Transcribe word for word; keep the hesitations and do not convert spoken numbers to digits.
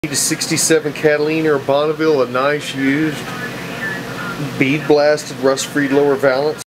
A sixty-seven Catalina or Bonneville, a nice used bead blasted rust free lower valance.